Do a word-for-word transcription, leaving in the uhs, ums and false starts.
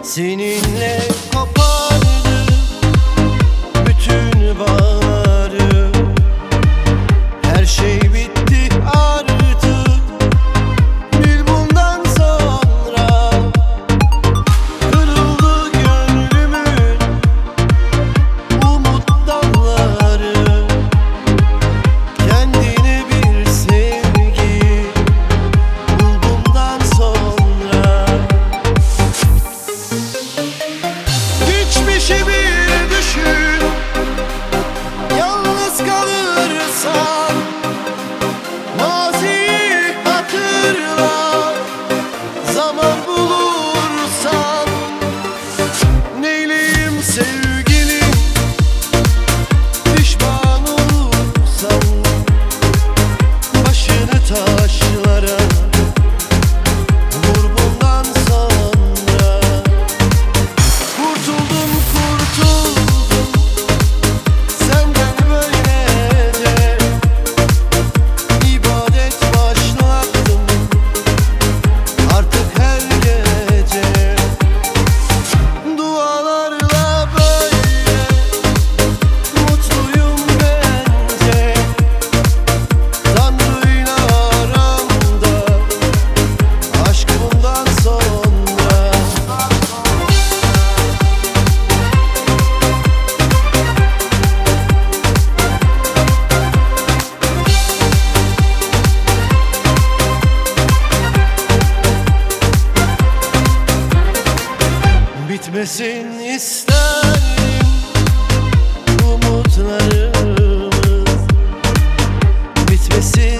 Seninle kopardı bütün bağları. Her şey bitti artık. Bir bundan sonra kırıldı gönlümün umut dalları. Kendine bir sevgi bul bundan sonra. Geçmişi bir düşün, yalnız kalırsan. Maziyi hatırla, zaman bulursan. Neyleyim sevgilim, pişman olursan. Başını taşlara vur bundan sonra. Kurtuldum kurtuldum senden böylece. İbadet başlattım artık her gece. Dualarla böyle mutluyum bence. Tanrı'yla aramda aşk bundan sonra. Bitmesin isterim umutlarımız, bitmesin